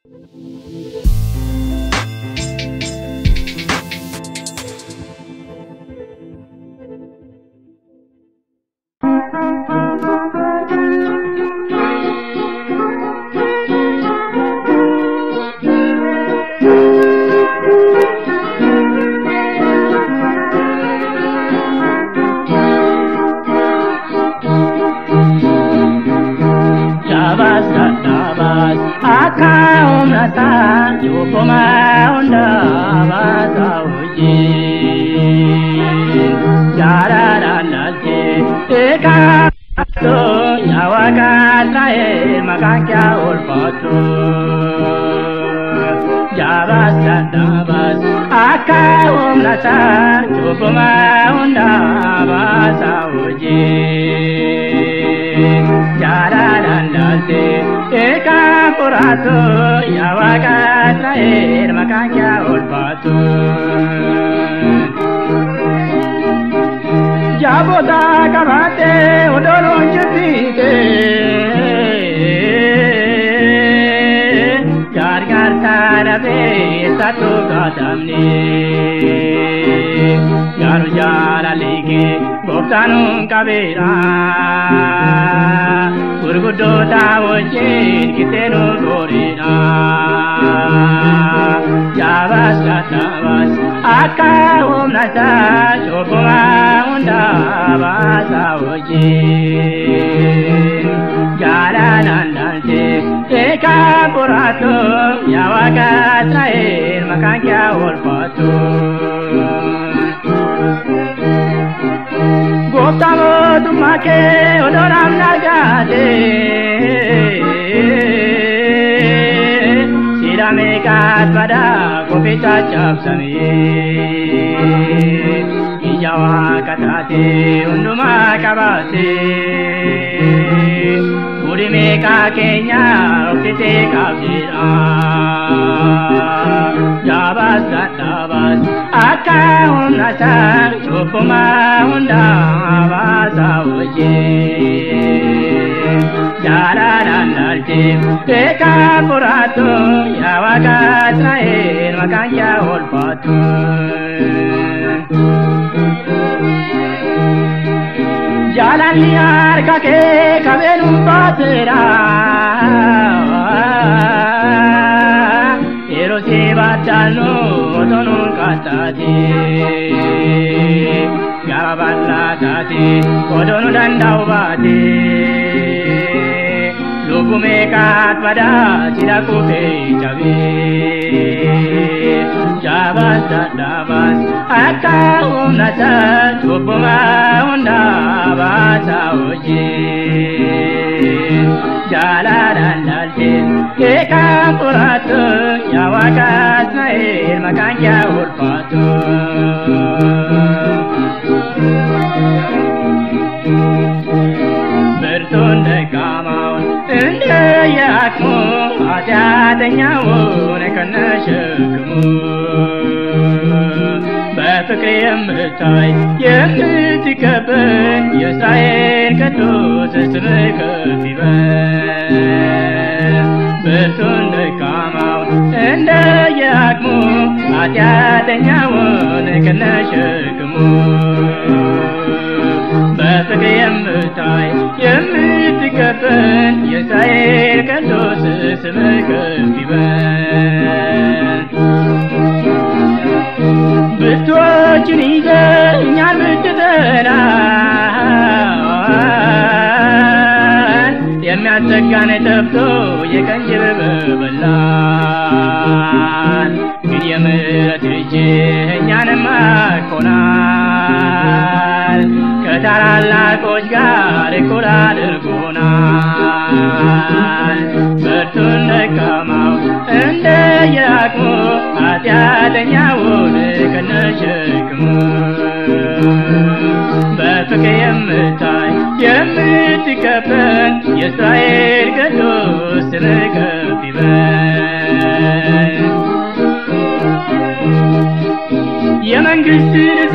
Yemen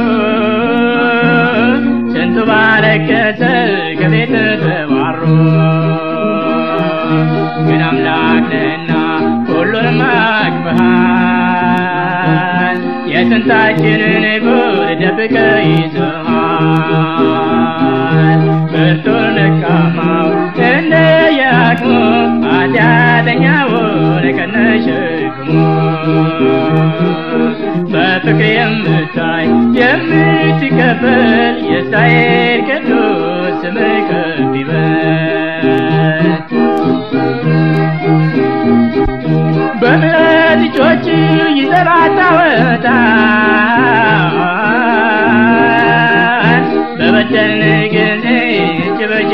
سنت بارك كبيت تبارو የጥንታችንን ጉድ ደብቀህ ይዘሃል ብርቱን ደካማው እንደየአቅሙ ኃጢአተኛውን ከነሸክሙ በፍቅር የምታይ የምትቀበል የእስራኤል ቅዱስ ስምህ ከፍ ይበል በምሕረት እጆች ይዘህ ታወጣን በበደልን ጊዜ እጅ በእጅ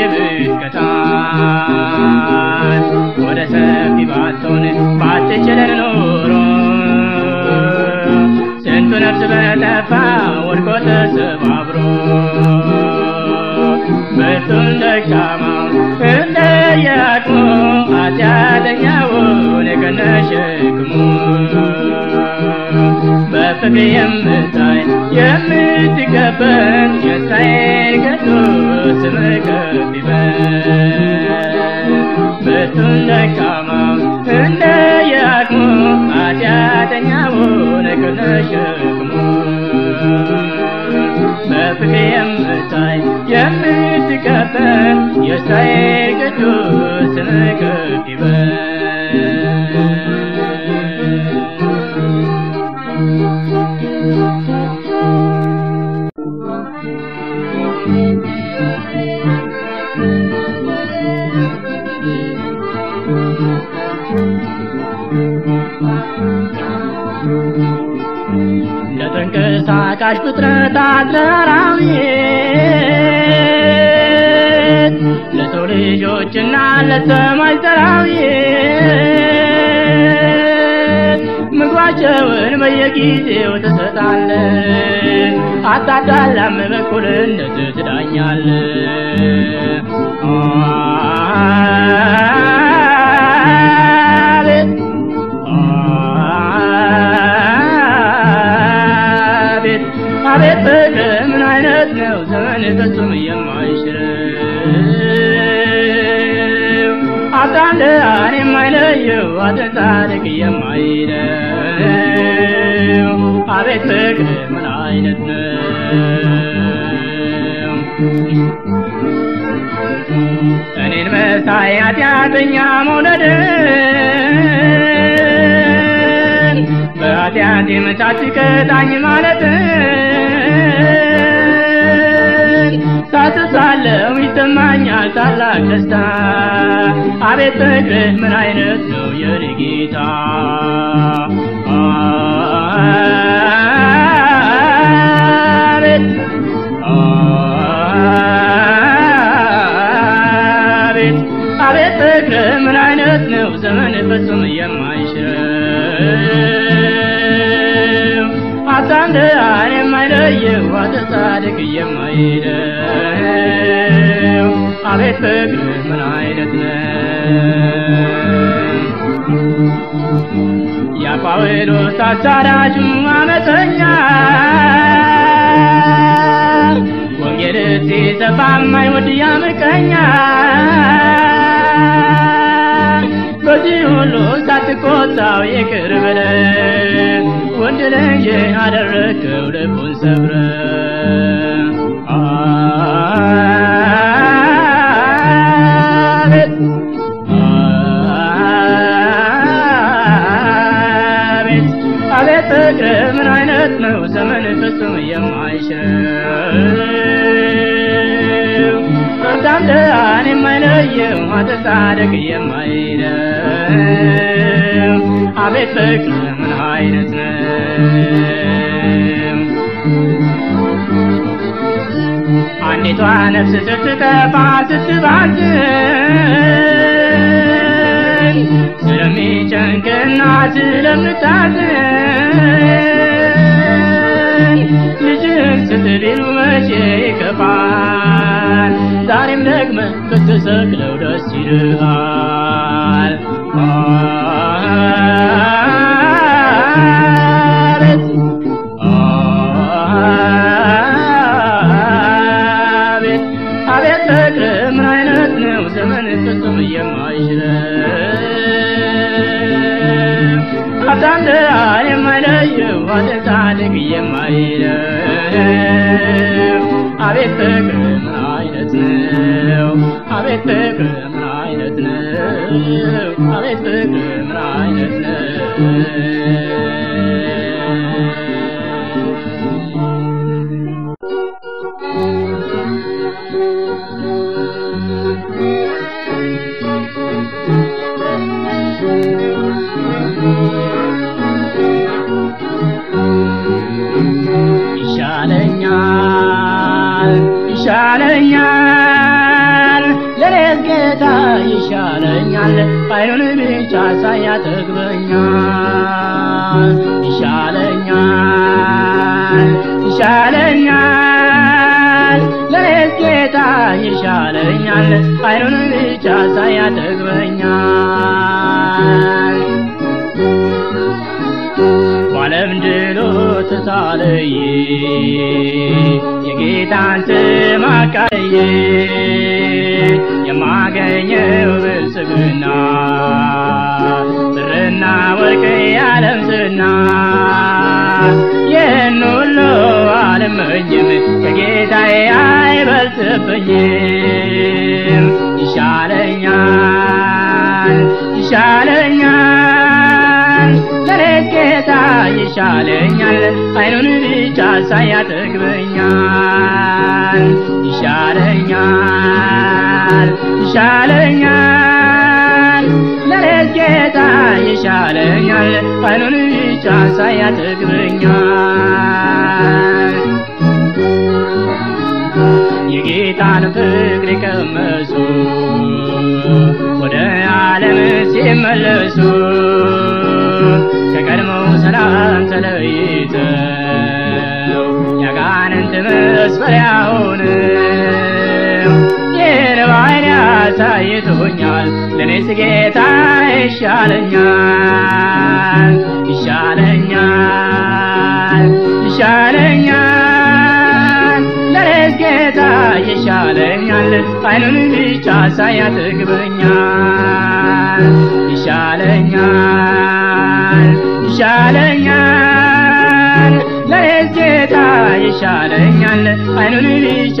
ብትቀጣን ወደ ሰፊ ባትሆን ባትችለን ኖሮ ስንቱ ነፍስ በጠፋ ወድቆ ተሰባብሮ ብርቱን ደካማው እንደየአቅሙ ኃጢአተኛውን ከነሸክሙ በፍቅር የምታይ የምትቀበል የእስራኤል ቅዱስ ስምህ ከፍ ይበል ብርቱን ደካማው እንደየአቅሙ ኃጢአተኛውን ከነሸክሙ በፍቅር የምታይ የምትቀበል የእስራኤል ቅዱስ ስምህ ከፍ ይበል ለተንቀሳቃሽ ፍጥረታት ለአራዊት ለሰው ልጆችና ለሰማይ ሰራዊት ምግባቸውን በየጊዜው ትሰጣለህ አታዳላም በእኩልነት ትዳኛለህ አቤት ፍቅር ምን አይነት ነው ዘመን ፍጹም የማይሽረው አታንዳን የማይለየው አትጻድቅ የማይለው አቤት ፍቅር ምን አይነት ነው እኔን መሳይ ኃጢአተኛ መውደድን በኃጢአቴ መቻት ቀጣኝ ማለትን ሳስሳለው ይሰማኛል ታላቅ ደስታ አቤት ፍቅርህ ምን አይነት ነው የኔ ጌታ አቤት ፍቅርህ ምን አይነት ነው ዘመን ፍጹም የማይሽረው አታንዳን የማይለየው አትጻድቅ የማይለው አቤት ፍቅርህ ምን አይነት ነው ያ ጳውሎስ አሳዳጁ አመፀኛ ወንጌል ሲሰፋ የማይወድ ያምቀኛ በዚህ ሁሉ ሳትቆጣው ይቅር በለው ወንድ ልጅ አደረከው ልቡን ሰብረህ አቤት ፍቅርህ ምን አይነት ነው ዘመን ፍጹም የማይሽረው አታንዳን የማይለየው አትጻድቅ የማይለው አቤት ፍቅርህ ምን አይነት ነው አንዲቷ ነፍስ ስትጠፋ ስትባዝን ስለሚጨንቅና ስለምታዝን ልጅህን ስትድኑ መቼ ይከፋል ዛሬም ደግመህ ብትሰቅለው ደስ ይልሃል አቤት ፍቅርህ ምን አይነት ነው ዘመን ፍጹም የማይሽረው አታንዳን የማይለየው አትጻድቅ አይነት አቤት ፍቅር ምን አይነት ነው አቤት ፍቅር ምን አይነት ነው አቤት ፍቅር ምን አይነት ነው ይሻለኛል ለኔስ ጌታ ይሻለኛል አይኑን ብቻ ሳያጠግበኛል ይሻለኛል ለኔስ ጌታ ይሻለኛል አይኑን ብቻ ሳያጠግበኛል ዓለም ድሎት ታለይ የጌታን ስም አቃዬ የማገኘው ብልጽግና ብርና ወርቅ የዓለም ዝና ይህን ሁሉ አልመኝም ከጌታዬ አይበልጥብኝም ይሻለኛል ለኔስ ጌታ ይሻለኛል አይኑን ብቻ ሳያጠግበኛል ይሻለኛል ለኔስ ጌታ ይሻለኛል አይኑን ብቻ ሳያጠግበኛል የጌታን ፍቅር የቀመሱ ወደ ዓለም ሲመለሱ ከቀድሞው ሰላም ተለይተው ያጋንንት መስፈሪያ ሆነው ይህን በዓይኔ አሳይቶኛል ለኔስ ጌታ ይሻለኛል ለኔስ ጌታ ይሻለኛል አይኑን ብቻ ሳያጠግበኛል ይሻለኛል ለኔስ ጌታ ይሻለኛል አይኑን ብቻ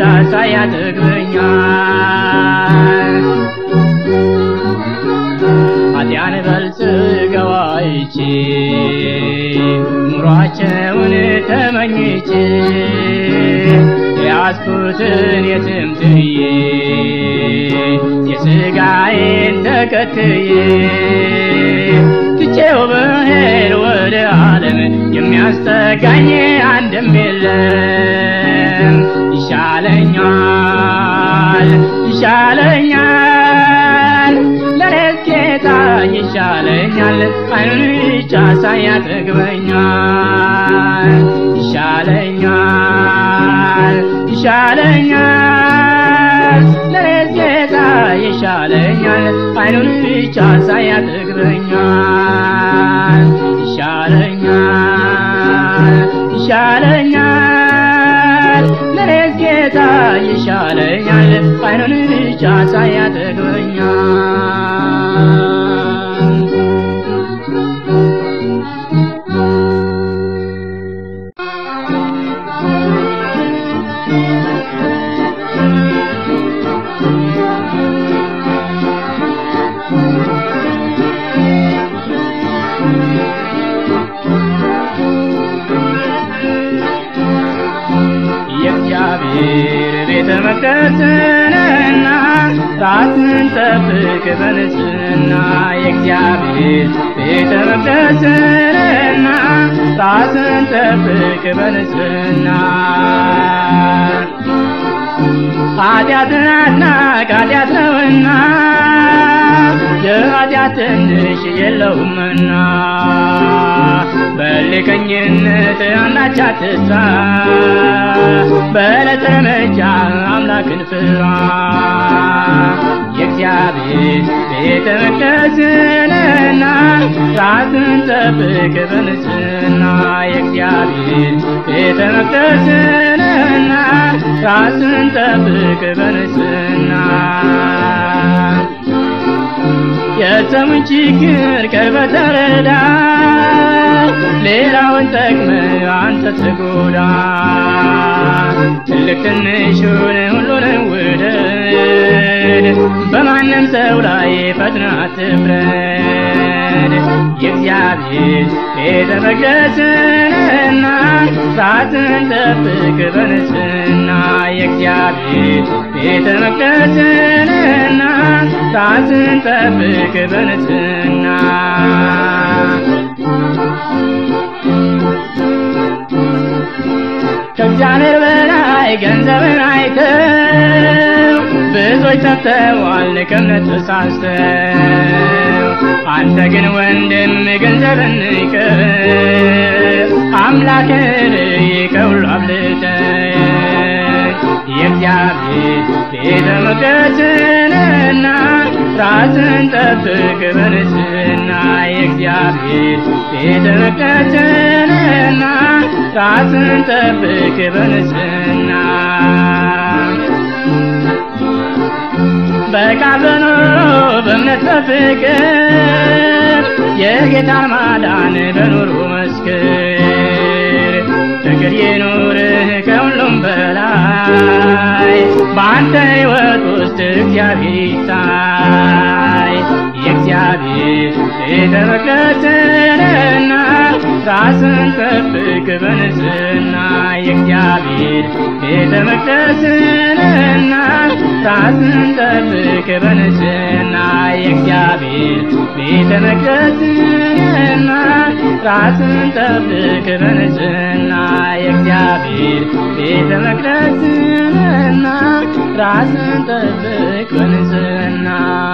ሳያጠግበኛል ኃጢአን በልጽገው አይቼ ኑሯቸውን ተመኝቼ ያስኩትን የትም ትዬ የሥጋዬን ተከትዬ ትቼው ብሄድ ወደ ዓለም የሚያስጠጋኝ አንድም የለም ይሻለኛል ለኔስ ጌታ ይሻለኛል አይኑን ብቻ ሳያጠግበኛል ይሻለኛል ለኔስ ጌታ ይሻለኛል አይኑን ብቻ ሳያጠግበኛል ይሻለኛል ለኔስ ጌታ ይሻለኛል አይኑን ብቻ ሳያጠግበኛል ቤተ መቅደስንና ራስን ጠብቅ በንጽሕና የእግዚአብሔር ቤተ መቅደስንና ራስን ጠብቅ በንጽሕና ኃጢአትን አትናቅ ኃጢአት ነውና የኃጢአት ትንሽ የለውምና በልከኝነት አንዳች አትስራ በዕለት እርምጃ አምላክን ፍራ የእግዚአብሔር ቤተ መቅደስንና ራስን ጠብቅ በንጽሕና የእግዚአብሔር ቤተ መቅደስንና ራስን ጠብቅ በንጽሕና የሰውን ችግር ቀርበህ ተረዳ ሌላውን ጠቅመህ አንተ ትጎዳ ትልቅ ትንሹን ሁሉንም ውደድ በማንም ሰው ላይ ፈጥነህ አትፍረድ የእግዚአብሔር ቤተ መቅደስንና ሥርዓትን ጠብቅ በንጽሕና የእግዚአብሔር ቤተ መቅደስንና ሥርዓትን ጠብቅ በንጽሕና ከእግዚአብሔር በላይ ገንዘብን አይተው ብዙዎች ጠፍተዋል ከእምነት ተሳስተው አንተ ግን ወንድም ገንዘብን ንቀህ አምላክን ከሁሉ አብልጠህ የእግዚአብሔር ቤተ መቅደስንና ሥርዓትን ጠብቅ በንጽሕና የእግዚአብሔር ቤተ መቅደስንና ሥርዓትን ጠብቅ በንጽሕና በቃል በኑሮ በእምነት በፍቅር የጌታን ማዳን በኑሮ መስክር ፍቅር ይኑርህ ከሁሉም በላይ በአንተ ሕይወት ውስጥ እግዚአብሔር ይታይ የእግዚአብሔር ቤተ መቅደስንና ሥርዓትን ጠብቅ በንጽሕና የእግዚአብሔር ቤተ መቅደስንና ሥርዓትን ጠብቅ በንጽሕና የእግዚአብሔር ቤተ መቅደስንና ሥርዓትን ጠብቅ በንጽሕና የእግዚአብሔር ቤተ መቅደስንና ሥርዓትን ጠብቅ በንጽሕና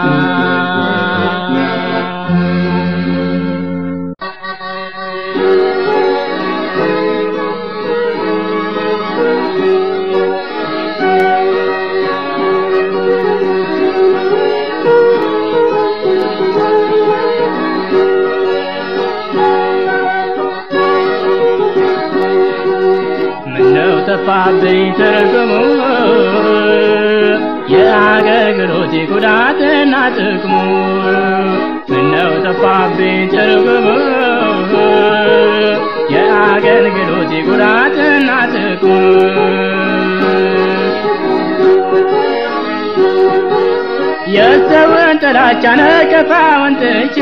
ጠፋብኝ ትርጉሙ የአገልግሎቴ ጉዳትና ጥቅሙ ምነው ጠፋብኝ ትርጉሙ የአገልግሎቴ ጉዳትና ጥቅሙ የሰውን ጥላቻ ነቀፋውን ትቼ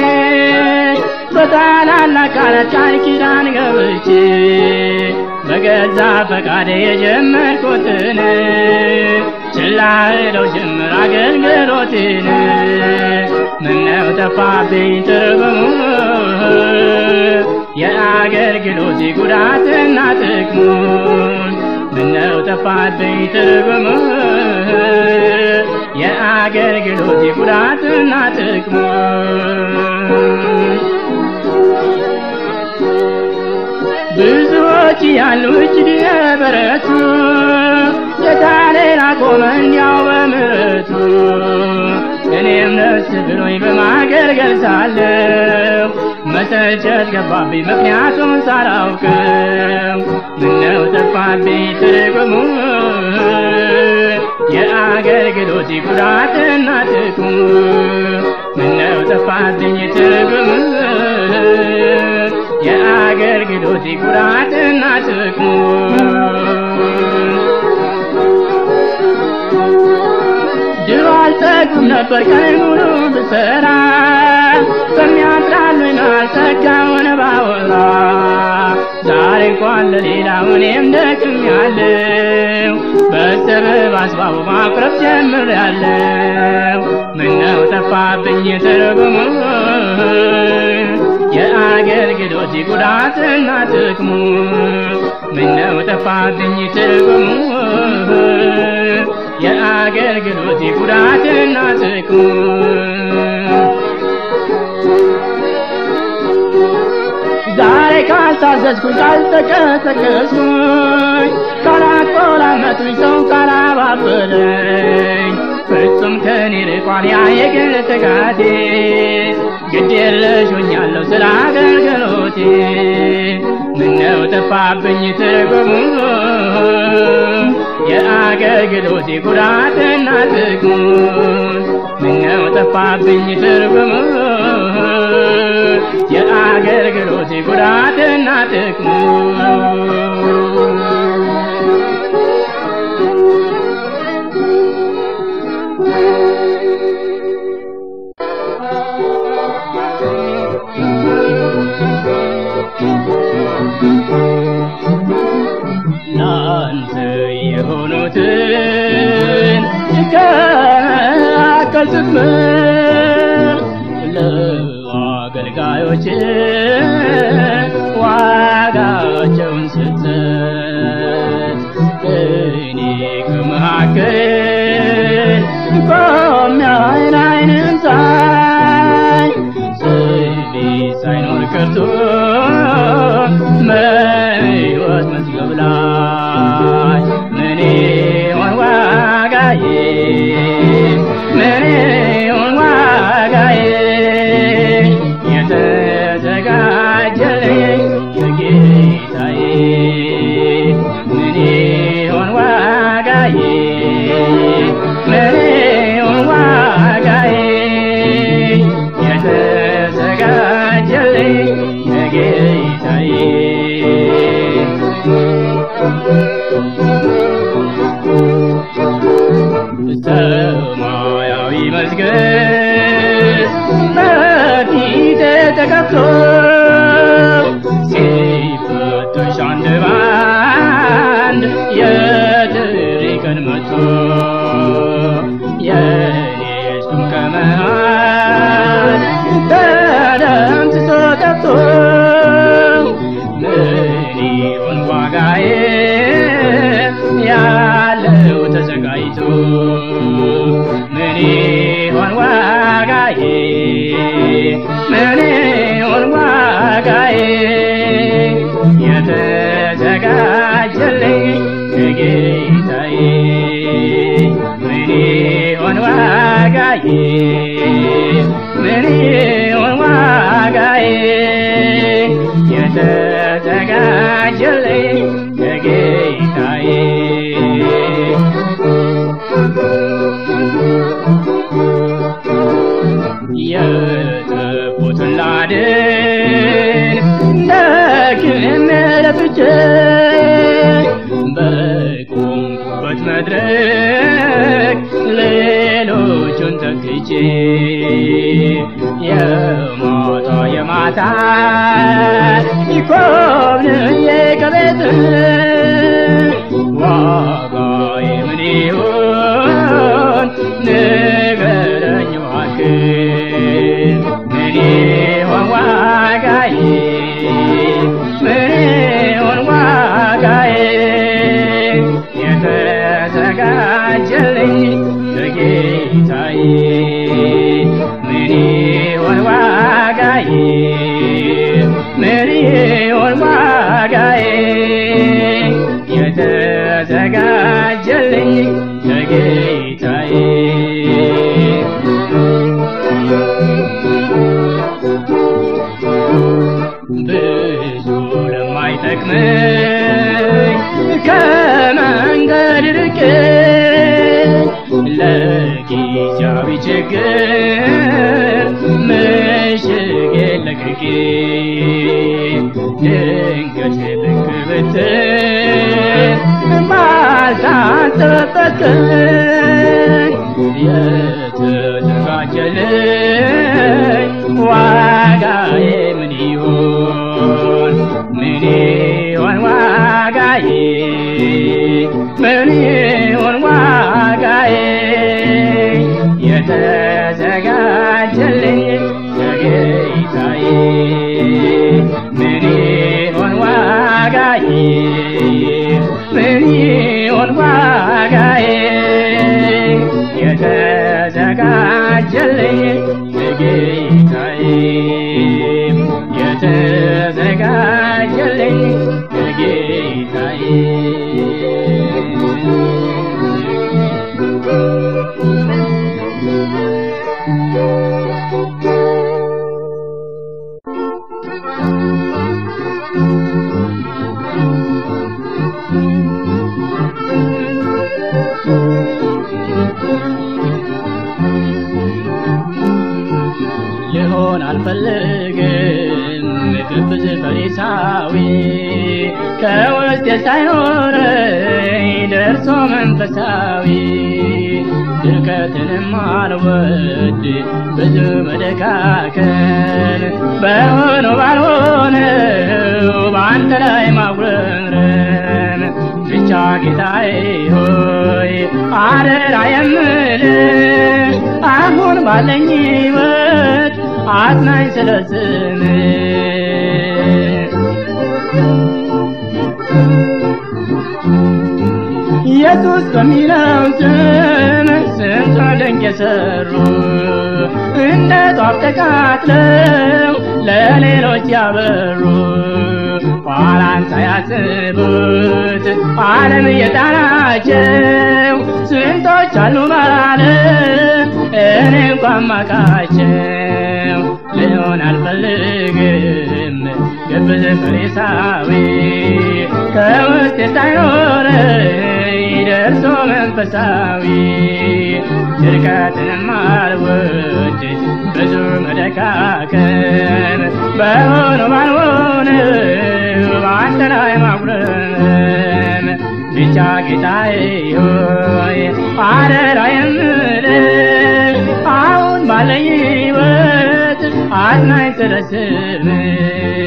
በታላላቅ ቃላት ቃል ኪዳን ገብቼ በገዛ ፈቃዴ የጀመርኩትን ችላ እለው ጀመር አገልግሎቴን ምነው ጠፋብኝ ትርጉሙ የአገልግሎቴ ጉዳትና ጥቅሙ ምነው ጠፋብኝ ትርጉሙ የአገልግሎቴ ጉዳትና ጥቅሙ ብዙዎች ያሉ እጅግ የበረቱ ጌታን አቆመ እንዲያው በምሕረቱ እኔም ደስ ብሎኝ በማገልገል ሳለሁ መሰልቸት ገባብኝ ምክንያቱን ሳላውቀው ምነው ጠፋብኝ ትርጉሙ የአገልግሎቴ ጉዳትና ጥቅሙ ምነው ጠፋብኝ ትርጉሙ የአገልግሎቴ ጉዳትና ጥቅሙ ድሮ አልጠግብም ነበር ቀን ሙሉ ብሰራ በሚያጥራሉኝ አልተጋውን ባወራ ዛሬ እንኳን ለሌላው እኔም ደክሜያለሁ በሰበብ አስባቡ ማቅረብ ጀምሬያለሁ ምነው ጠፋብኝ ትርጉሙ የአገልግሎቴ ጉዳትና ጥቅሙ ምነው ጠፋብኝ ትርጉሙ የአገልግሎቴ ጉዳትና ጥቅሙ ዛሬ ካልታዘዝኩኝ ካልተቀሰቀስኩኝ ካላቆላመጡኝ ሰው ካላባበለኝ ፍጹም ከኔ ርቋል ያ የግል ትጋቴ ግድ የለሽ ሆኛለሁ ስለ አገልግሎቴ ምነው ጠፋብኝ ትርጉሙ የአገልግሎቴ ጉዳትና ጥቅሙ ምነው ጠፋብኝ ትርጉሙ የአገልግሎት ጉዳትና ጥቅሙ ናንተ የሆኑትን ከአከልትም ለአገልጋዮች ዋጋቸውን ስጠት እኔ ከመካከል ቆሜ ዓይንን ሳይ ስሜ ሳይኖር ቀርቶ ሕይወት መዝገብ ላይ ምን ይሆን ዋጋዬ ምን ይሆን ዋጋዬ የተዘጋጀልኝ ጌታዬ ምን ይሆን ዋጋዬ ምን ይሆን ዋጋዬ የተዘጋጀልኝ ጌታዬ ሰማያዊ መዝገብ በፊቴ ተከፍቶ ሲፈተሽ አንድ ባንድ የጥሪ ቀን መጥቶ የኔስ ስም ከመሃል ተደምስሶ ጠፍቶ ምን ይሆን ዋጋዬ ያለው ተዘጋጅቶ ምን ይሆን ዋጋዬ ምን ይሆን ዋጋዬ የተዘጋጀልኝ ጌታዬ ምን ይሆን ዋጋዬ ምን ይሆን ዋጋዬ የተዘጋጀልኝ ጌታዬ የጠፉትን ላድን ደክሜ ለፍቼ በቆምኩበት መድረክ ሌሎቹን ተክቼ የማታ የማታ ኮብልዬ ከቤት ዋጋዬ ምን ይሆን ንገረኝ እባክህ ምን ይሆን ዋጋዬ ምን ይሆን ዋጋዬ የተዘጋጀልኝ ለጌታዬ ምን ይሆን ዋጋዬ ምን ይሆን ዋጋዬ የተዘጋጀልኝ ለጌታዬ ብዙ ለማይጠቅመኝ ከመንገድ ርቄ ለጊዜያዊ ችግር ምሽጌን ለቅቄ ድንገት ብቅ ብትል ባልታሰበበት ቀን የተዘጋጀልኝ ዋጋዬ ምን ይሆን ምን ይሆን ዋጋዬ ምን ይሆን ዋጋዬ የተዘጋጀልኝ ለጌታዬ ምን ይሆን ዋጋዬ ምን ይሆን ዋጋዬ የተዘጋጀልኝ ለጌታዬ የተዘጋጀልኝ ለጌታዬ ልሆን አልፈልግም ግብዝ ፈሪሳዊ ከውስጤ ሳይኖረኝ ደርሶ መንፈሳዊ ድርቀትንም አልወድ ብዙ መደካከል በሆነው ባልሆነው በአንተ ላይ ማጉረምረም ብቻ ጌታዬ ሆይ አደራ የምልህ አሁን ባለኝ ሕይወት አጽናኝ ስለ ስምህ ኢየሱስ በሚለው ስም ስንት ድንቅ የሰሩ እንደ ጧፍ ተቃጥለው ለሌሎች ያበሩ ኋላን ሳያስቡት ዓለም የጣላቸው ስንቶች አሉ በዓለም እኔ እንኳን ማቃቸው ልሆን አልፈልግም ግብዝ ፈሪሳዊ ከውስጤ ሳይኖረኝ ደርሶ መንፈሳዊ ድርቀትንም አልወድ ብዙ መደካከም በሆነው ባልሆነው በአንተ ላይ ማጉረምረም ብቻ ጌታዬ ሆይ አደራ የምልህ አሁን ባለኝ ሕይወት አጽናኝ ስለ ስምህ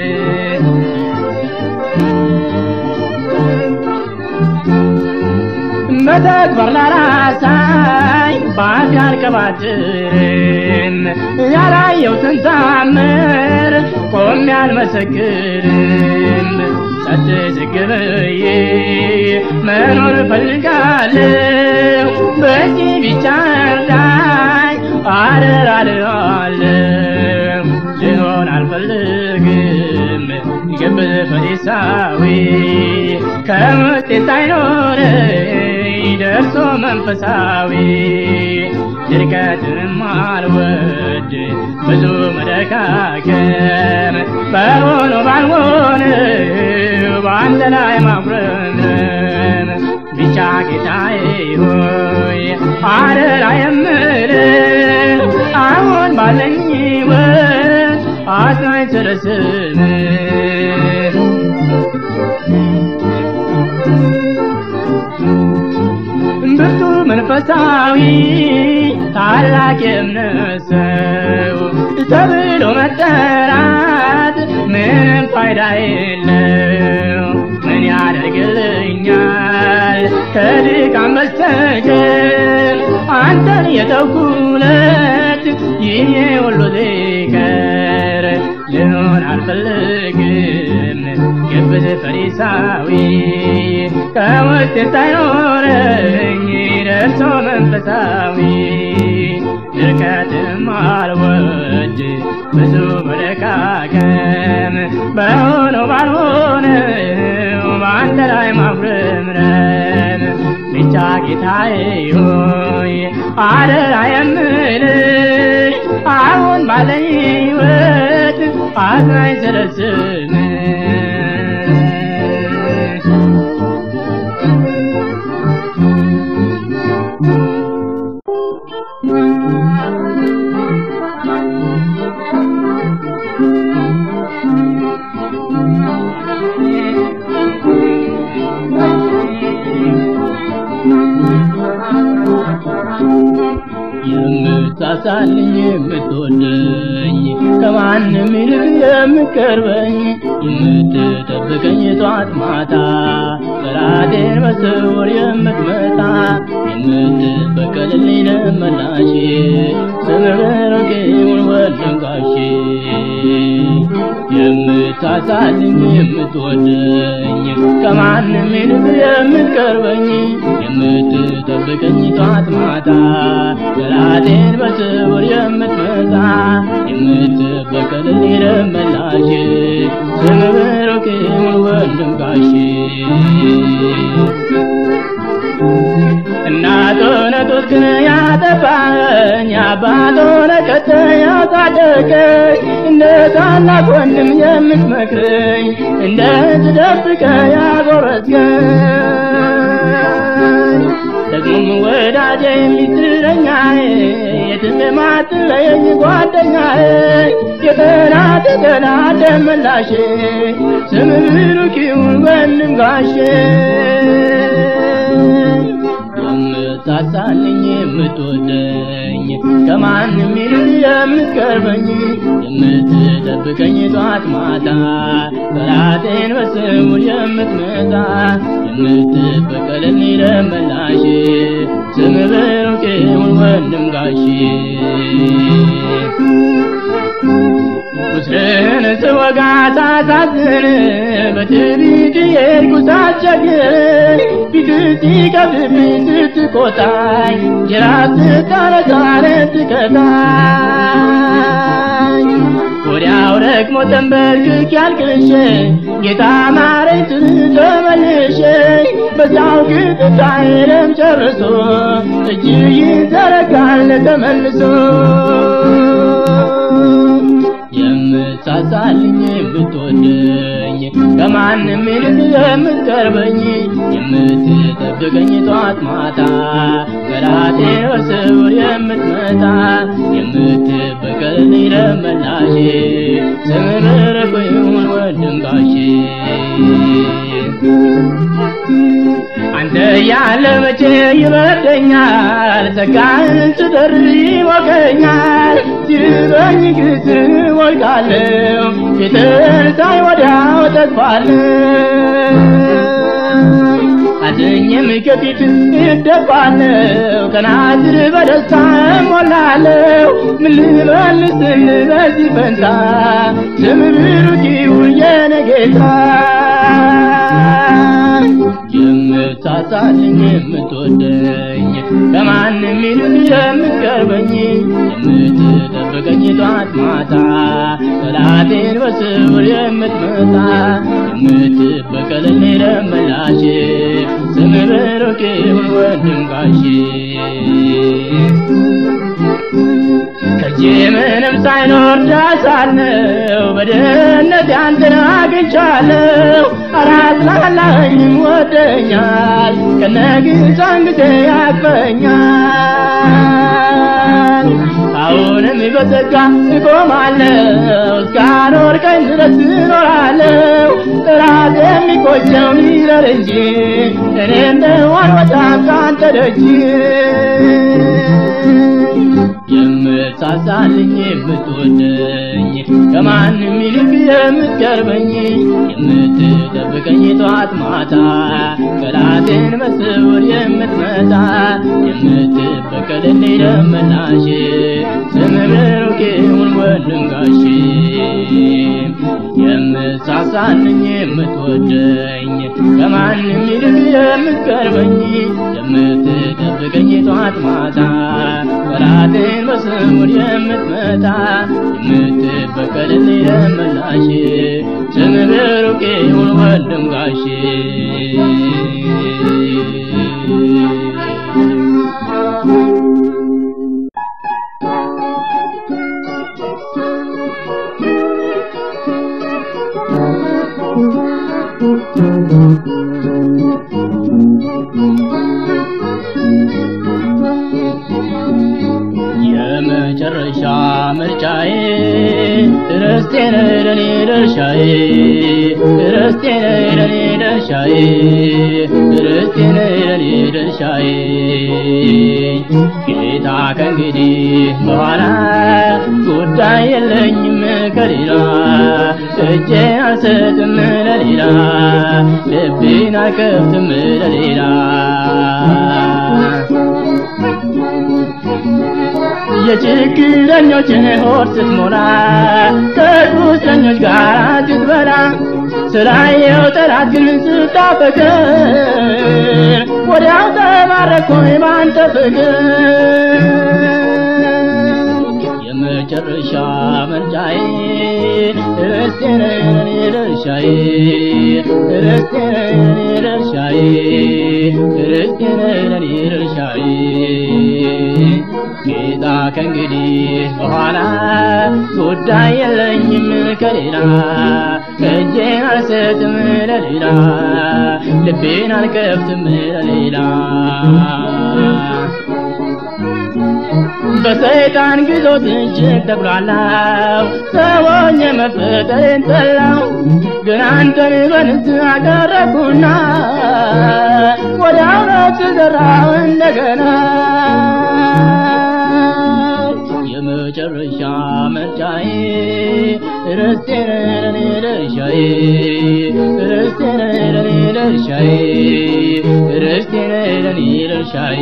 በተግባር ላላሳይ በአፍ ያልቀባጥርም ያላየሁትን ተአምር ቆሜ አልመሰክርም ጸጥ ዝግ ብዬ መኖር እፈልጋለሁ በእጅ ብቻ እርዳኝ አደራ እልሃለሁ ልሆን አልፈልግም ግብዝ ፈሪሳዊ ከውስጤ ሳይኖረኝ ደርሶ መንፈሳዊ ድርቀትንም አልወድ ብዙ መደካከም በሆነው ባልሆነው በአንተ ላይ ማጉረምረም ብቻ ጌታዬ ሆይ አደራ የምልህ አሁን ባለኝ ሕይወት አጽናኝ ስለ ስምህ ብርቱ መንፈሳዊ ታላቅ የእምነት ሰው ተብሎ መጠራት ምንም ፋይዳ የለው ምን ያደርግልኛል ከድካም በስተቀር አንተን የተውኩለት ይህ ሁሉ ሊቀር ልሆን አልፈልግም ግብዝ ፈሪሳዊ ከውስጤ ሳይኖረኝ ደርሶ መንፈሳዊ ድርቀትንም አልወድ ብዙ መደካከም በሆነው ባልሆነው በአንተ ላይ ማጉረምረም ብቻ ጌታዬ ሆይ አደራ የምልህ አሁን ባለኝ ሕይወት አጽናኝ ስለ ስምህ የምታሳልኝ የምትወደኝ ከማንም ይልቅ የምትቀርበኝ የምትጠብቀኝ ጧት ማታ ጠላቴን በስውር የምትመታ የምትበቀልልኝ ደመላሽ ስምህ ብሩክ ይሁን ወንድም ጋሼ የምታሳልኝ የምትወደኝ ከማንም ይልቅ የምትቀርበኝ የምትጠብቀኝ ጧት ማታ ጠላቴን በስውር የምትመታ የምትበቀልልኝ ደመላሽ ስምህ ብሩክ ይሁን ወንድም ጋሼ እናት ሆነ ጡትህን ያጠባኸኝ አባት ሆነ ቀጥተህ ያሳደገኝ እንደ ታላቅ ወንድም የምትመክረኝ እንደ እህት ደብቀህ ያጎረስከኝ ደግሞም ወዳጄ ሚስጥረኛዬ የትም የማትለየኝ ጓደኛዬ የተናደደ መላሼ ስምህ ብሩክ ይሁን ወንድም ጋሼ የምታሳልኝ የምትወደኝ ከማንም ይልቅ የምትቀርበኝ የምትጠብቀኝ ጧት ማታ ጠላቴን በስውር የምትመታ የምትበቀልልኝ ደመላሼ ስምህ ብሩክ ይሁን ወንድም ጋሼ ቁስልን ስወጋ ሳሳዝን በትዕቢት የሄድኩ ሳስቸግር ፊትህ ሲከብድብኝ ስትቆጣኝ ጅራት ስታነሳ ስትቀጣኝ ወዲያው ደግሞ ተንበርክኬ አልቅሼ ጌታ ማረኝ ስል ተመልሼ በዛው ግጥታዬንም ጨርሶ እጅ ይዘረጋል ተመልሶ የምታሳልኝ የምትወደኝ ከማንም ይልቅ የምትቀርበኝ የምትጠብቀኝ ጧት ማታ ጠላቴን በስውር የምትመታ የምትበቀልልኝ ደመላሼ ስምህ ብሩክ ይሁን ወንድም ጋሼ አንተ ያለ መቼ ይበርደኛል ጸጋህን ስደርብ ይሞቀኛል ሲርበኝ ግስር ወድቃለሁ ፊትህን ሳይ ወዲያው እጠግባለሁ አዝኜም ከፊትህ እደፋለሁ ከናዝር በደስታ እሞላለሁ ምን ልመልስልህ በዚህ ፈንታ ስምህ ብሩክ ይሁን የኔ ጌታ የምታሳልኝ የምትወደኝ ከማንም ይልቅ የምትቀርበኝ የምትጠብቀኝ ጧት ማታ ጠላቴን በስውር የምትመታ የምትበቀልልኝ ደመላሼ ስምህ ብሩክ ይሁን ወንድም ጋሼ ከእጄ ምንም ሳይኖር ዳሳለሁ በድህነቴ አንተን አግኝቻለሁ አላጥላላኸኝም ወደኛል ከነግሳንግቴ ያቅፈኛል አሁንም በጸጋ እቆማለሁ እስካኖርከኝ ድረስ እኖራለሁ ጠላት የሚቆጨው ይረር እንጂ እኔ እንደው አልወጣም ካንተ ደጅ የምታሳልኝ የምትወደኝ ከማንም ይልቅ የምትቀርበኝ የምትጠብቀኝ ጧት ማታ ጠላቴን በስውር የምትመታ የምትበቀልልኝ ደመላሼ ስምህ ብሩክ ይሁን ወንድም ጋሼ የምታሳልኝ የምትወደኝ ከማንም ይልቅ የምትቀርበኝ የምትጠብቀኝ ጧት ማታ ጠላቴን በስውር የምትመታ የምትበቀልልኝ ደመላሼ ስምህ ብሩክ ይሁን ወንድም ጋሼ የመጨረሻ ምርጫዬ ርስቴ ነህ ለኔ ድርሻዬ ርስቴ ነህ ለኔ ድርሻዬ ርስቴ ነህ ለኔ ድርሻዬ ጌታ ከእንግዲህ በኋላ ጉዳይ የለኝም ከሌላ እጄን አልሰጥም ለሌላ ልቤን አልከፍትም ለሌላ የችግረኞችን ሆድ ስትሞላ ከቁስለኞች ጋር ስትበላ ስላየው ጠላት ግን ስታፈቅር ወዲያው ተማረኩኝ ባንተ ፍቅር የመጨረሻ ምርጫዬ ርስቴ ነህ ለኔ ድርሻዬ ርስቴ ነህ ለኔ ድርሻዬ ርስቴ ነህ ለኔ ድርሻዬ ጌታ ከእንግዲህ በኋላ ጉዳይ የለኝም ከሌላ እጄን አልሰጥም ለሌላ ልቤን አልከፍትም ለሌላ በሰይጣን ግዞት እጅግ ተጉላላው ሰውን የመፈጠርን ጠላው ግን አንተን በንስሐ አቀረብኩና ወደ እውነት ዘራው እንደገና የመጨረሻ ምርጫዬ ርስቴ ነህ ድርሻዬ ርስቴ ነህ ድርሻዬ ርስቴ ነህ ድርሻዬ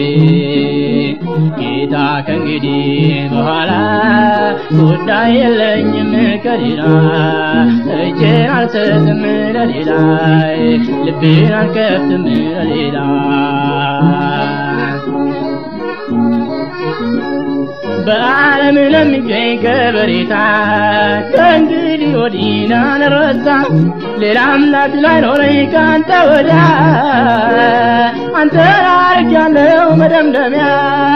ጌታ ከእንግዲህ በኋላ ጉዳይ የለኝም ከሌላ እጄን አልሰጥም ለሌላ ልቤን አልከፍትም ለሌላ በዓለም ለሚገኝ ከበሬታ ከእንግዲህ ወዲህ አልረሳም ሌላ አምላክ ላይኖረኝ ካንተ ወዲያ አንተን አድርጌያለሁ መደምደሚያ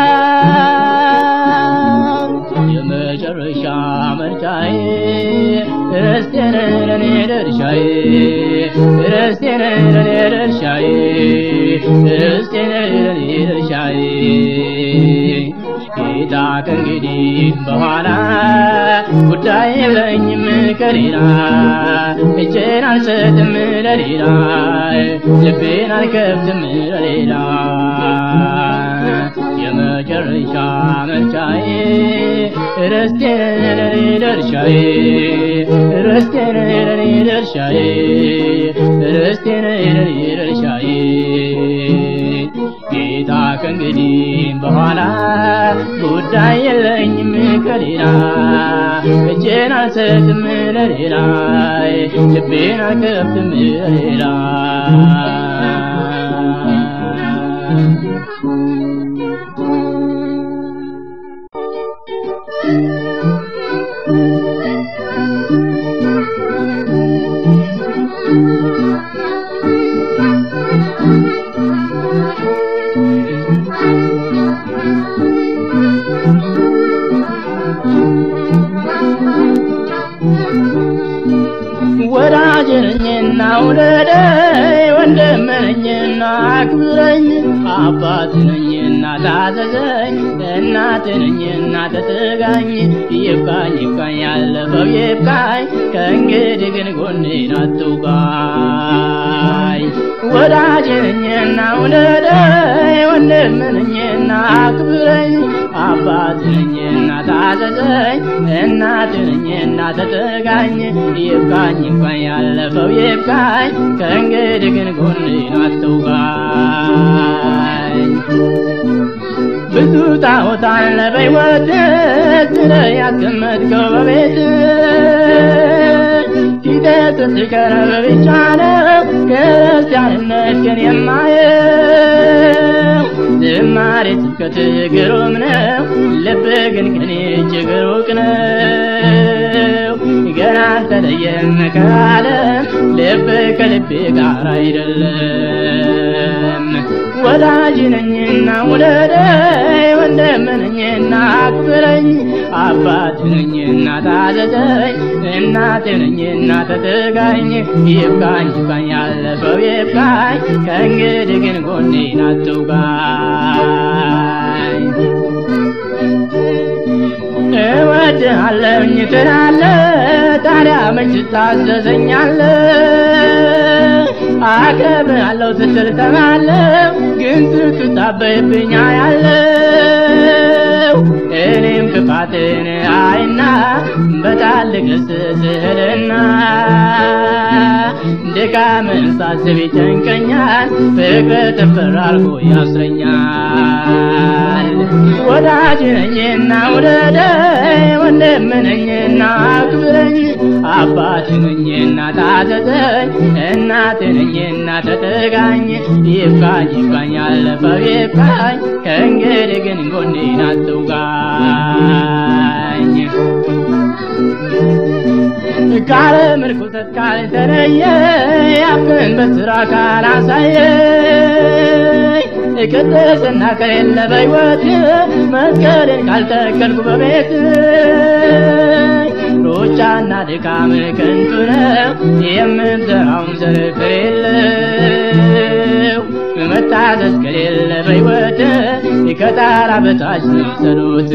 የመጨረሻ ምርጫዬ ርስቴ ነህ ለኔ ድርሻዬ ርስቴ ነህ ለኔ ድርሻዬ ርስቴ ነህ ለኔ ድርሻዬ ጌታ ከእንግዲህ በኋላ ጉዳይ የለኝም ከሌላ እጄን አልሰጥም ለሌላ ልቤን አልከፍትም ለሌላ የመጨረሻ ምርጫዬ ርስቴ ነህ ለኔ ድርሻዬ ርስቴ ነህ ለኔ ድርሻዬ ርስቴ ነህ ለኔ ድርሻዬ ጌታ ከእንግዲህ በኋላ ጉዳይ የለኝም ከሌላ እጄን አልሰጥም ለሌላ ልቤን አልከፍትም ለሌላ ወዳጅ ነኝና ውደደኝ ወንድም ነኝና አክብረኝ አባት ነኝና ታዘዘኝ እናት ነኝና ተጠጋኝ ይብቃኝ ይብቃኝ ያለፈው ይብቃኝ ከእንግዲህ ግን ጎኔን አትውጋኝ ወዳጅ ነኝና ውደደኝ ወንድም ነኝና አክብረኝ አባት ነኝና ታዘዘኝ እናት ነኝና ተጠጋኝ ይብቃኝ ይብቃኝ ያለፈው ይብቃኝ ከእንግዲህ ግን ጎኔን አትውጋኝ ብዙ ጣዖት አለ በሕይወት ስለህ ያስቀመጥከው በቤት ፊትህ ስትቀርብ ብቻ ነው ክርስቲያንነት ግን የማየው ዝማሬ ስብከትህ ግሩም ነው ልብህ ግን ከኔ እጅግ ሩቅ ነው ገና አልተለየም ከዓለም ልብህ ከልቤ ጋር አይደለም ወዳጅ ነኝና ውደደኝ ወንድም ነኝና አክብረኝ አባት ነኝና ታዘዘኝ እናት ነኝና ተጠጋኝ ይብቃኝ ይብቃኝ ያለፈው ይብቃኝ ከእንግዲህ ግን ጎኔን አትውጋኝ እወድሃለሁኝ ትላለህ ታዲያ መች ታዘዘኛለህ አከብርሃለሁ ስትል እሰማለሁ ግን ስትታበይብኝ አያለሁ እኔም ክፋትን አይና በታላቅ ልስስህልና ድካምን ሳስብ ይጨንቀኛል ፍቅርህ ጥፍር አድርጎ ያስረኛል ወዳጅ ነኝና ውደደኝ ወንድም ነኝና አክብረኝ አባት ነኝና ታዘዘኝ እናት ነኝና ተጠጋኝ ይብቃኝ ይብቃኝ ያለፈው ይብቃኝ ከእንግዲህ ግን ጎኔን አትውጋኝ ከዓለም ርኩሰት ካልተለየ አፍህን በሥራ ካላሳየኝ ቅድስና ከሌለ በሕይወት መስቀልን ካልተከልኩ በቤት ሩጫና ድካም ከንቱ ነው የምትዘራውም ዘር ፍሬ የለው መታዘዝ ከሌለ በሕይወት ከጣራ በታች ነው ጸሎት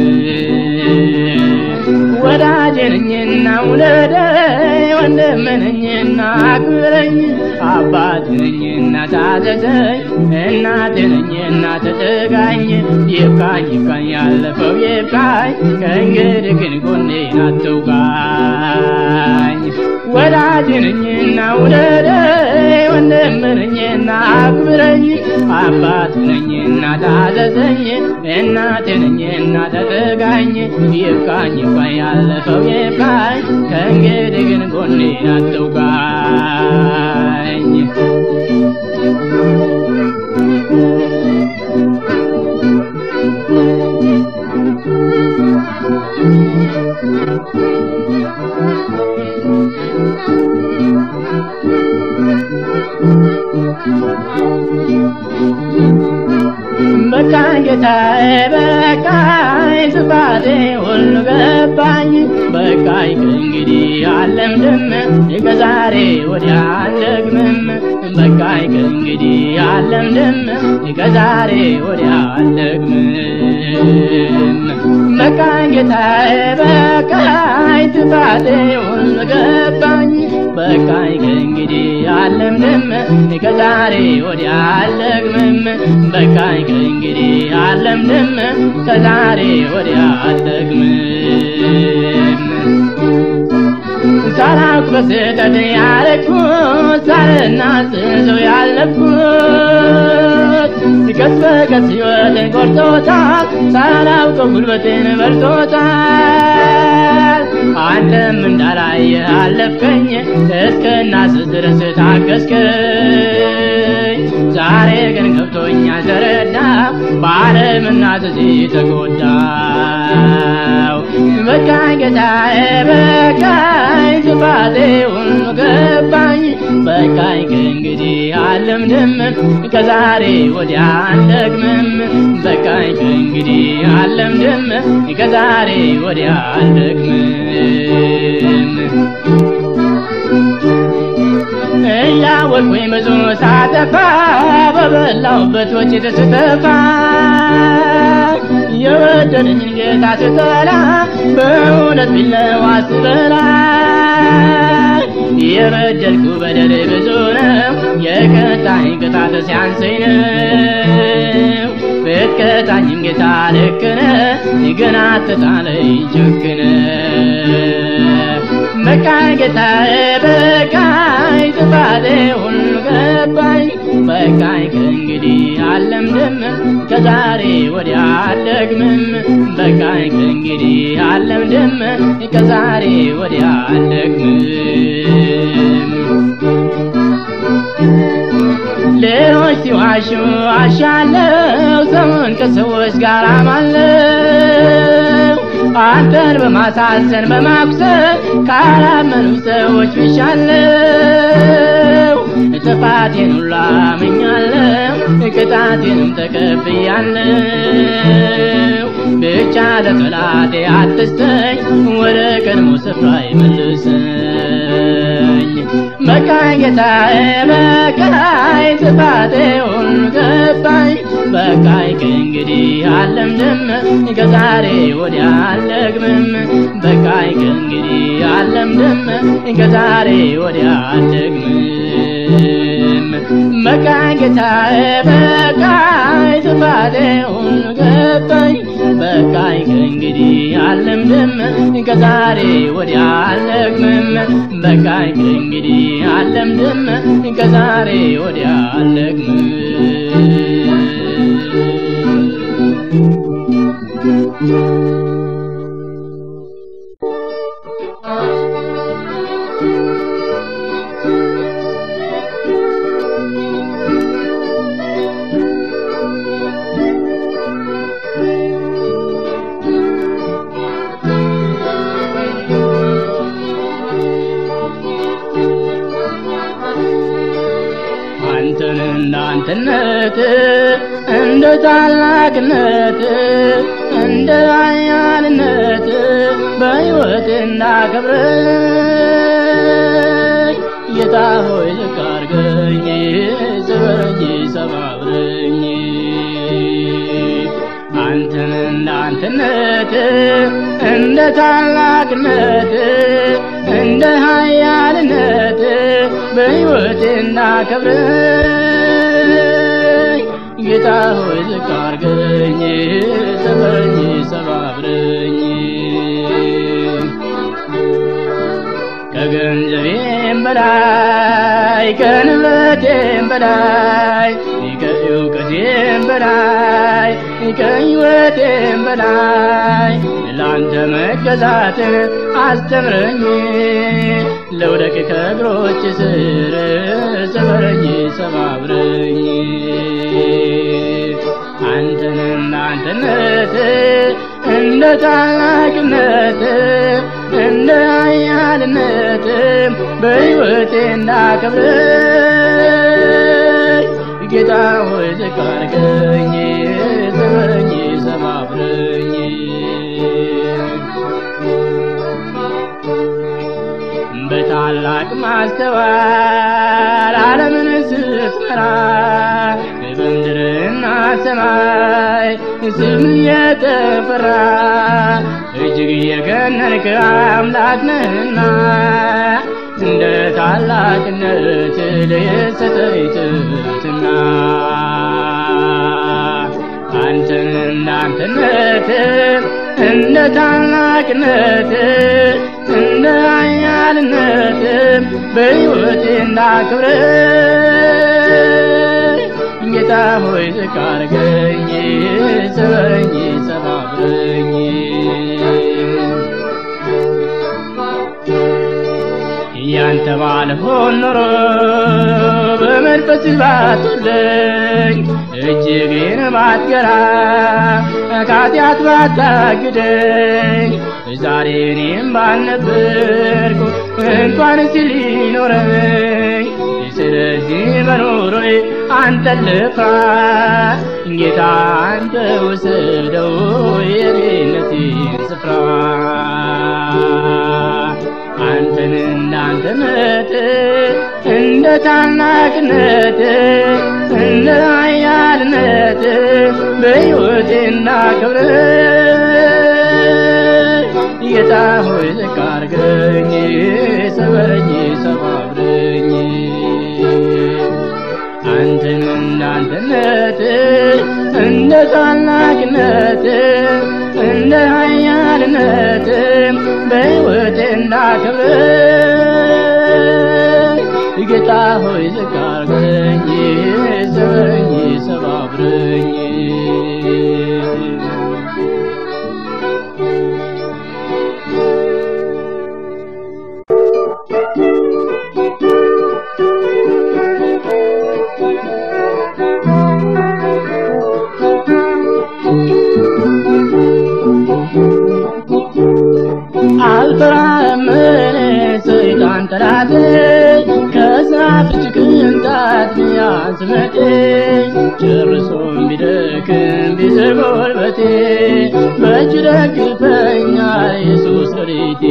ወዳጄ ነኝና ውለደኝ ወንድም ነኝና አክብረኝ አባት ነኝና ታዘዘኝ እናት ነኝና ተጠጋኝ ይብቃኝ ይብቃኝ ያለፈው ይብቃኝ ከእንግዲህ ግን ጎኔን አትውጋኝ ወዳጄ ነኝና ውለደኝ ወንድም ነኝና አክብረኝ አባት ነኝና ታዘዘኝ እናት ነኝና ተጠጋኝ ይብቃኝ ይብቃኝ ያለፈው ይብቃኝ ከእንግዲህ ግን ጎኔን አትውጋኝ በቃኝ ጌታዬ በቃኝ ጥፋቴ ሁሉ ገባኝ በቃኝ ከእንግዲህ አልለምድም ከዛሬ ወዲያ አልደግምም በቃኝ ከእንግዲህ አልለምድም ከዛሬ ወዲያ አልደግምም በቃኝ ጌታዬ በቃኝ ጥፋቴ ሁሉ ገባኝ በቃኝ ከእንግዲህ አልለምድም ከዛሬ ወዲያ አልደግምም በቃኝ ከእንግዲህ አልለምድም ከዛሬ ወዲያ አልደግምም ሳላውቅ በስህተት ያረኩት ሳልናዘዘው ያለፍኩት ቀስ በቀስ ሕይወቴን ቆርጦታል ሳላውቀው ጉልበቴን በልቶታል አንተም እንዳላየህ አለፍከኝ እስክናዝዝ ድረስ ታገስከኝ ዛሬ ግን ገብቶኛል ተረዳሁ ባለመናዘዜ ተጎዳሁ በቃኝ ጌታዬ በቃኝ ጥፋቴ ሁሉ ገባኝ በቃኝ ከእንግዲህ አልለምድም ከዛሬ ወዲያ አልደግምም በቃኝ ከእንግዲህ አልለምድም ከዛሬ ወዲያ አልደግምም እያወቅሁኝ ብዙ ሳጠፋ በበላሁበት ወጭት ስተፋ የወደደኝን ጌታ ስጠላ በእውነት ቢለዋ ስበላ የበደልኩ በደል ብዙ ነው የቀጣኝ ቅጣት ሲያንሰኝ ነው ብትቀጣኝም ጌታ ልክ ነህ ግን አትጣለኝ ጨክነህ በቃኝ ጌታዬ በቃኝ ጥፋቴ ሁሉ ገባኝ በቃኝ ከእንግዲህ አልለምድም ከዛሬ ወዲያ አልደግምም በቃኝ ከእንግዲህ አልለምድም ከዛሬ ወዲያ አልደግምም ሌሎች ሲዋሹ አሻለው ሰውን ከሰዎች ጋር አማለው አንተን በማሳዘን በማኩሰል ካላመኑ ሰዎች ብሻለው ጥፋቴን ሁሉ አምኛለሁ ቅጣቴንም ተቀብያለሁ ብቻ ለጠላቴ አትስጠኝ ወደ ቀድሞ ስፍራ ይመልሰኝ በቃኝ ጌታዬ በቃኝ ጥፋቴ ሁሉ ገባኝ በቃኝ ከእንግዲህ አልለምድም ከዛሬ ወዲያ አልደግምም በቃኝ ከእንግዲህ አልለምድም ከዛሬ ወዲያ አልደግምም በቃኝ ጌታዬ በቃኝ ጥፋቴ ሁሉ ገባኝ በቃኝ ከእንግዲህ አልለምድም ከዛሬ ወዲያ አልደግምም በቃኝ ከእንግዲህ አልለምድም ከዛሬ ወዲያ አልደግምም አንተነት እንደ ታላቅነት እንደ ኃያልነት በሕይወት እንዳከብረኝ ጌታ ሆይ ዝቅ አድርገኝ ስበረኝ ሰባብረኝ አንተን እንዳንተነት እንደ ታላቅነት እንደ ኃያልነት በሕይወቴ እንዳከብረኝ ጌታ ሆይ ዝቅ አድርገኝ ሰበረኝ ሰባብረኝ ከገንዘቤም በላይ ከንብረቴም በላይ ከእውቀቴም በላይ ከሕይወቴም በላይ ላንተ መገዛትን አስተምረኝ ለውደቅ ከእግሮች ስር ሰበረኝ ሰባብረኝ አንተን እንዳንተነት እንደ ታላቅነት እንደ ኃያልነት በሕይወቴ እንዳከብረኝ ጌታ ሆይ ዝቅ አድርገኝ ሰበረኝ ሰባብረኝ በታላቅ ማስተዋል ዓለምን ስትመራ በምድርና ሰማይ ስም የተፈራ እጅግ የገነንክ አምላክ ነህና እንደ ታላቅነት ለየሰጠኝ ትሕትና አንተን እንዳንተነት እንደ ታላቅነት እንደ ኃያልነት በሕይወቴ እንዳከብረኝ ጌታ ሆይ ዝቅ አድርገኝ ሰበረኝ ሰባብረኝ ያንተ ባልሆን ኖሮ በመንፈስ ባትወስደኝ እጅግን ባትገራ ከኃጢአት ባታግደኝ ዛሬ እኔም ባልነበርኩ እንኳንስ ሊኖረኝ ስለዚህ በኑሮዬ አንተን ልፍራ ጌታ አንተ ውሰደው የኔነቴን ስፍራ አንተን እንዳንተነት እንደ ታላቅነት እንደ ኃያልነት በሕይወቴ እንዳከብረኝ ጌታ ሆይ ዝቅ አድርገኝ ሰበረኝ ሰባብረኝ አንተን እንዳንተነት እንደ ታላቅነት እንደ ኃያልነት በሕይወቴ እንዳከብረኝ ጌታ ሆይ ዝቅ አድርገኝ ሰበረኝ ሰባብረኝ አልፈራም ሰይጣን ጠላቴ ከዛፍች ቅንጣት ቢያዝመተኝ ጨርሶም ቢደክም ቢዝል ጉልበቴ በእጁ ደግፈኛል ኢየሱስ ረድኤቴ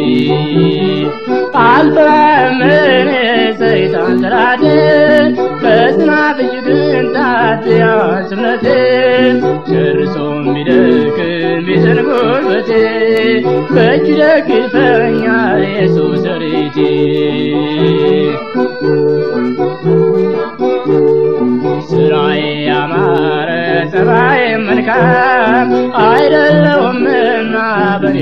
አልፈራም ሰይጣን ጠላቴ ከዛፍች ቅንጣት ቢያዝመተኝ ጨርሶም ቢደክም ቢዝል ጉልበቴ በእጁ ደግፈኛል ኢየሱስ ረድኤቴ ስራዬ ያማረ ጸባዬ መልካም አይደለሁምና በኔ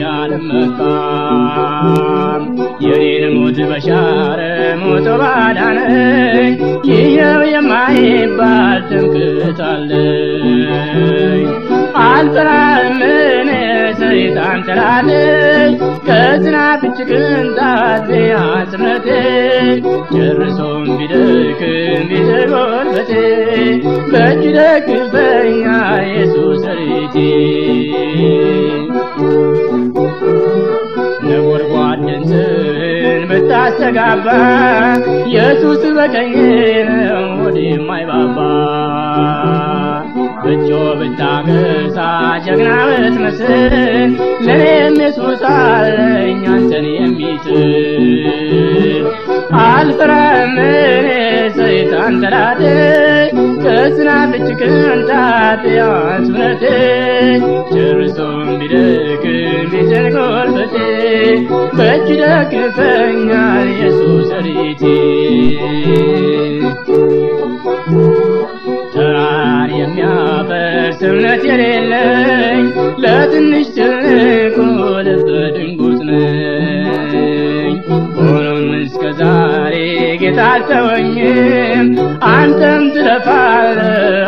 አልመካም የኔን ሞት በሻረ ሞቶ ባዳነኝ ይኸው የማይባል ትምክህት አለኝ አልፈራም ሰይጣን ጠላቴ ከዝናብች ቅንጣት ቢያዝመተኝ ጨርሶም ቢደክም ቢዝል ጉልበቴ በእጁ ደግፈኛል ኢየሱስ ረድኤቴ ነጎድጓድ ድምፅን ብታስተጋባ ኢየሱስ በቀኜ ነው ወዲህም አይባባ በእጆ ብታገሳ ጀግና ብትመስል ለእኔም ኢየሱስ አለኝ አንተን የሚጥል አልፈራም ሰይጣን ጠላቴ ከዝናብች ቅንጣት ቢያዝመተኝ ጨርሶም ቢደክም ቢዘልቆልበቴ በእጁ ደግፈኛል ኢየሱስ ረድኤቴ ተራራን የሚያፈርስ እምነት የሌለኝ ለትንሽ ትልቁ ልበ ድንጉጥ ነኝ ሆኖም እስከ ዛሬ ጌታ አልተወኝም አንተም ትለፋለህ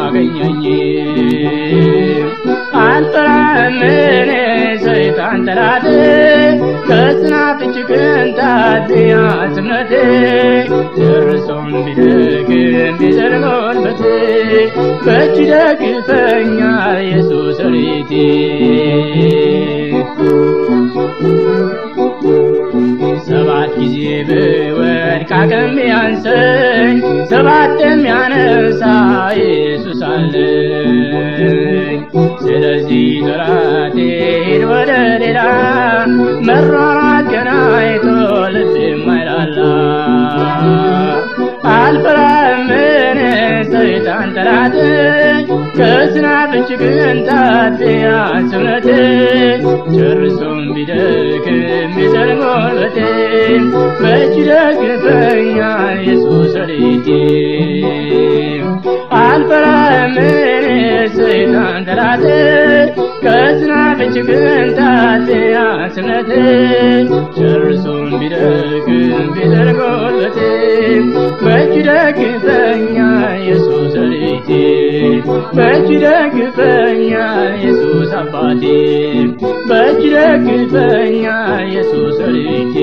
አታገኘኝም አልፈራም እኔ ሰይጣን ጠላቴ ከጽናት እጅግን ታድያት እምነቴ ጨርሶም ቢደክም ቢዘልቆልበቴ በእጁ ደግፈኛል ኢየሱስ ረድኤቴ ሰባት ጊዜ ብወድቅ አቅም ቢያንሰኝ ሰባት የሚያነሳ ኢየሱስ አለኝ ስለዚህ ጠላቴ ሂድ ወደ ሌላ መሯሯጥ ገና አይቶ ልብ የማይላላ አልፈራም እኔ ሰይጣን ጠላቴ ከዝናብ እጅግን ታድያት እምነቴ ጨርሶም ቢደክም ቢዘልቆልበቴ በእጁ ደግፈኛል ኢየሱስ ረድኤቴ አልፈራም እኔ ሰይጣን ጠላቴ ከዝናብ እጅግን ታድያት እምነቴ ጨርሶም ቢደክም ቢዘልቆልበቴ በእጁ ደግፈኛል ኢየሱስ ረድኤቴ በእጁ ደግፈኛል ኢየሱስ አባቴ በእጁ ደግፈኛል ኢየሱስ ረድኤቴ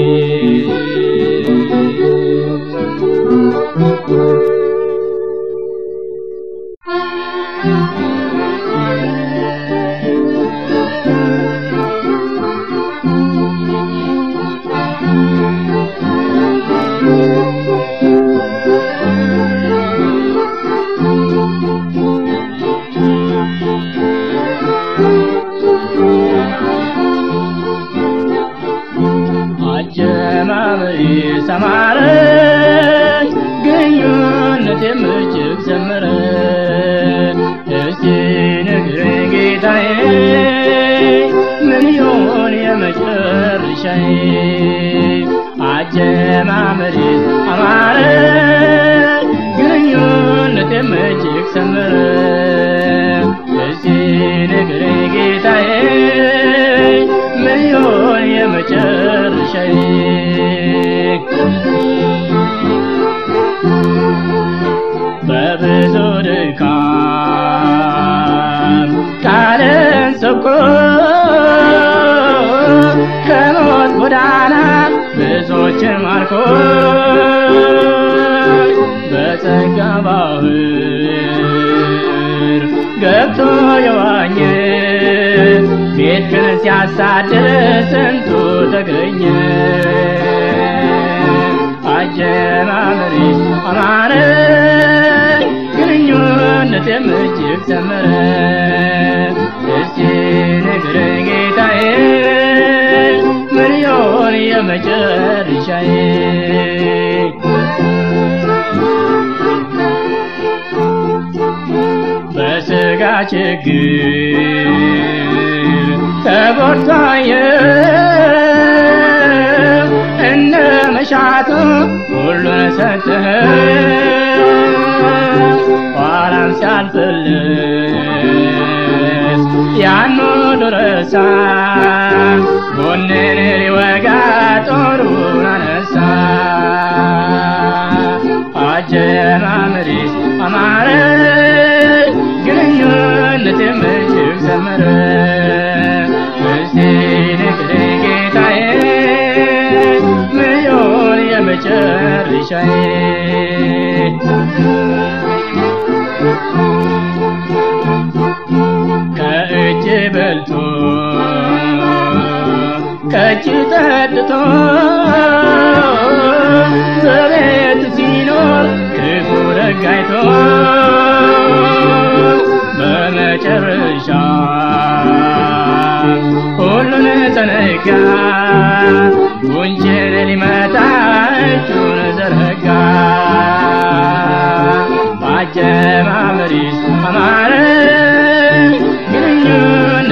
አጀማመሬ ሰማረ ግንኙነቴም እጅግ ሰመረ እስቲ ንገረኝ ጌታዬ ምን ይሆን የመጨረሻዬ አጀማመሬ አማረ ግንኙነቴም እጅግ ሰመረ እስቲ ንገረኝ ጌታዬ ምን ይሆን የመጨረሻዬ በብዙ ድካም ቃልን ሰብኮ ከሞት ጎዳና ብዙዎችን ማርኮ በጸጋ ባህር ገብቶ የዋኘ ቤትህን ሲያሳድር ስንቱ ተገኘ አጀማመሬ አማረ ግንኙነቴም እጅግ ሰመረ እስቲ ንገረኝ ጌታዬ ምን ይሆን የመጨረሻዬ በሥጋ ችግር ተጎድታየ እነ መሻቱ ሁሉን ሰጥህ ኋላም ሲያልፍልስ ያን ሁሉ ረሳ ጎንን ሊወጋ ጦሩን አነሳ አጀማመሬ አማረ ግንኙነቴም እጅግ ሰመረ እስቲ ንገረኝ ጌታዬ ምን ይሆን የመጨረሻዬ ከእጅ በልቶ ከእጅ ጠጥቶ በቤት ሲኖር ክፉ ደግ አይቶ በመጨረሻ ሁሉን ዘነጋ ጉንጭን ሊመታ እጁን ዘረጋ አጀማመሬ አማረ ግንኙነቴም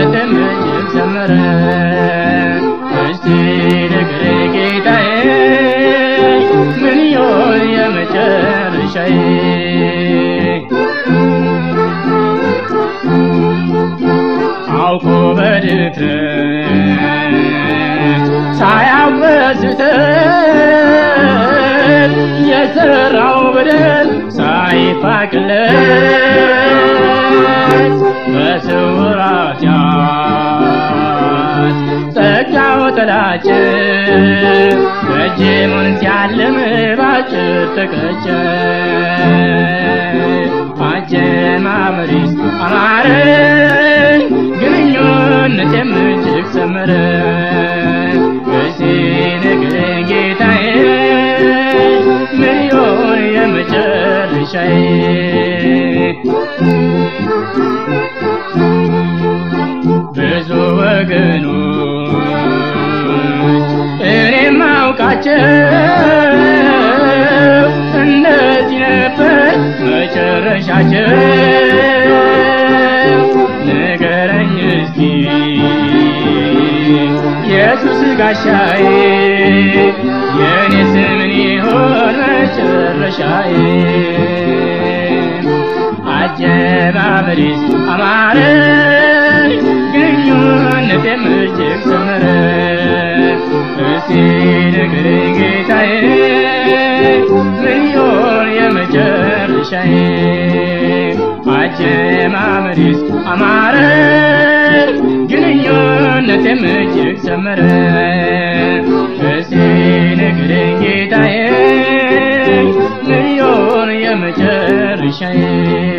በድፍረት ሳያወስት የሰራው በደል ሳይፋቅለት በስውር ኃጢአት ጸጋው ተላጨ ረጅሙን ሲያልም ባጭር ተቀጨ አጀማመሪስ አማረኝ ግንኙነቴም እጅግ ሰመረ እስቲ ንገረኝ ጌታዬ ምን ይሆን የመጨረሻዬ ብዙ ወገኖች እኔም አውቃቸው እንደዚህ ነበር መጨረሻቸው ንገረኝ እስኪ ኢየሱስ ጋሻዬ የኔስ ምን ይሆን መጨረሻዬ አጀማመሪስ አማረኝ ግንኙነቴም እጅግ ሰመረ እስቲ ንገረኝ ጌታዬ ምን ይሆን የመጨረሻዬ አጀማመሪስ አማረኝ ግንኙነቴም እጅግ ሰመረ እስቲ ንገረኝ ጌታዬ ምን ይሆን የመጨረሻዬ